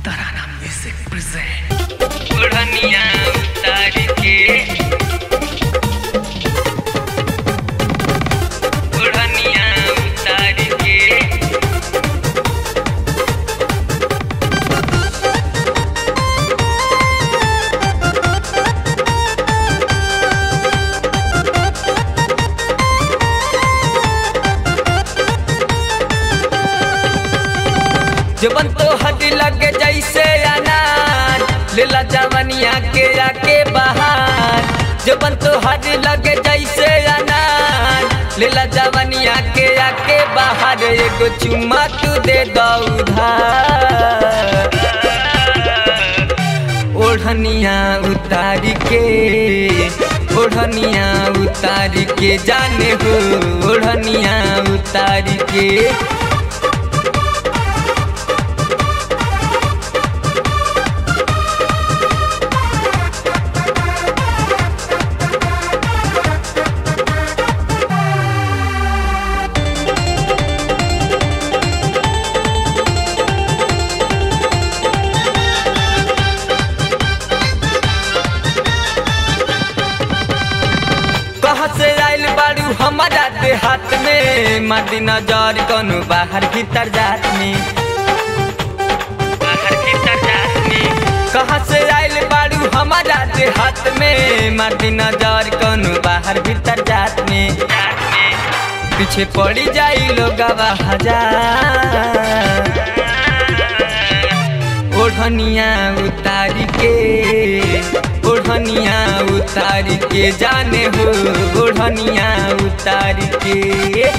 तराना music present ओढ़निया उतार के ओढ़निया उतार के जबन तो हद लगे जैसे अनार लेला जवनिया के आके बहार। जबन तो हद लगे जैसे अनार लेला जवनिया के आके बहार। एगो चुम्मा तू दे दो उधार। ओढ़निया उतार के ओढ़निया उतार के जाने हो ओढ़निया उतार के। कहाँ से आइल बारू हमारा देहात में मदी नजर कौनो बाहर भीतर जात में बाहर भीतर जात में। कहाँ से आइल बारू हमारा देहात में मदी नजर कौनो बाहर भीतर जात में। पीछे पड़ी जाई लोगवा हजार। ओढ़निया उतार के ओढ़निया उतार के जाने हो ओढ़निया उतार के।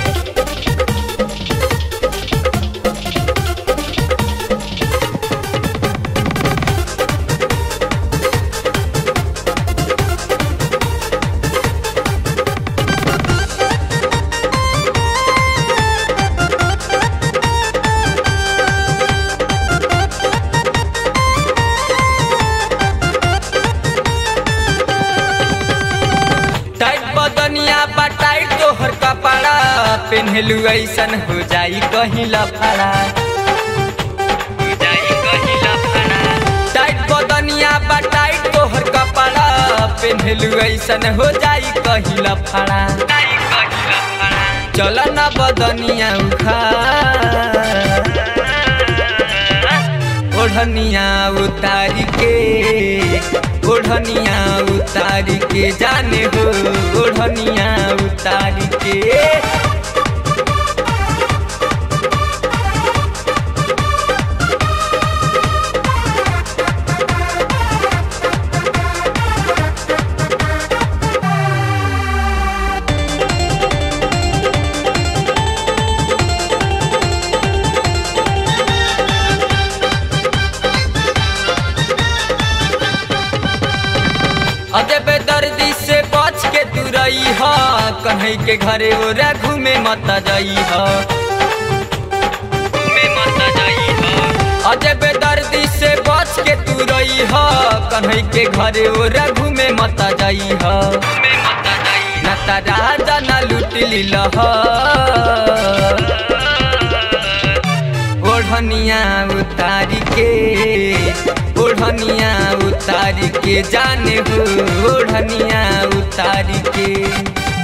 बदनिया बटाई तोहर कपड़ा पेन्हलू ऐसन हो जाई कहीं लफड़ा। हो जाई कहीं लफड़ा। टाइट बदनिया बटाई तोहर कपड़ा पेन्हलू ऐसन हो जाई कहीं लफड़ा। जाई कहीं लफड़ा। चल ना बदनिया उखाड़। ओढ़निया उतार के ओढ़निया उतार के जाने हो ओढ़निया उतार के। अजब दर्दी से बच के तू रही हो कन्हई के घरे ओरा घूमे मत जाई हो। घूमे मत जाई हो। अजब दर्दी से बच के तू रही हो कन्हई के घरे ओरा घूमे मत जाई हो। घूमे मत जाई। ना तारा जाना लूट लीलह। ओढ़निया उतार के ओढ़निया उतार के जाने हो ओढ़निया उतार के।